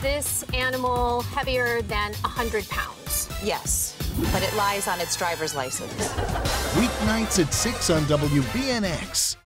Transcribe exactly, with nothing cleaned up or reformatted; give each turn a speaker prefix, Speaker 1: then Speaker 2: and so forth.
Speaker 1: this animal heavier than one hundred pounds?
Speaker 2: Yes, but it lies on its driver's license.
Speaker 3: Weeknights at six on W B N X.